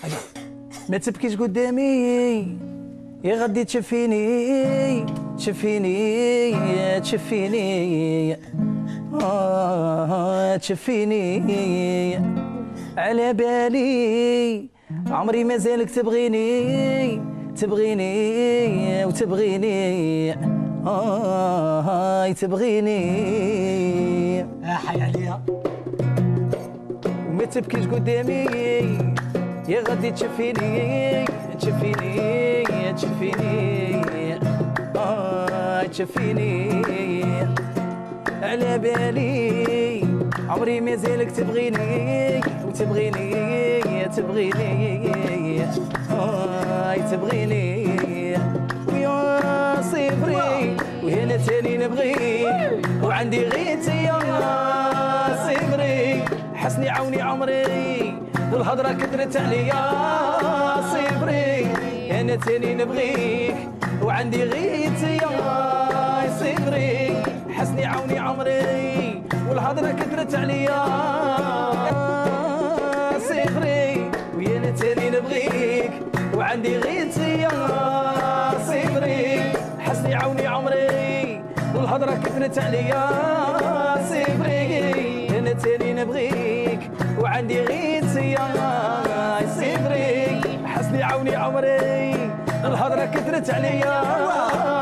ما تبكيش قدامي يا غدي تشفيني تشفيني تشفيني تشفيني على بالي عمري مازالك تبغيني تبغيني وتبغيني تبغيني حي عليها. وما تبكيش قدامي يا غادي تشفيني تشفيني تشفيني تشفيني على بالي عمري مازالك تبغيني وتبغيني تبغيني تبغيني ويا صبري وهنا تاني نبغيك وعندي غيرتي يا صبري حسني عوني عمري والهضره كثرت عليا صبري انا تاني نبغيك وعندي غيرتي يا صبري حسني عوني عمري والهضره كثرت عليا صبري ويانا تاني نبغيك وعندي غيرتي يا صبري حسني عوني عمري والهضره كثرت عليا صبري انا تاني نبغيك وعندي غيرتي يا صبري حسني عوني عمري الهضره كثرت عليا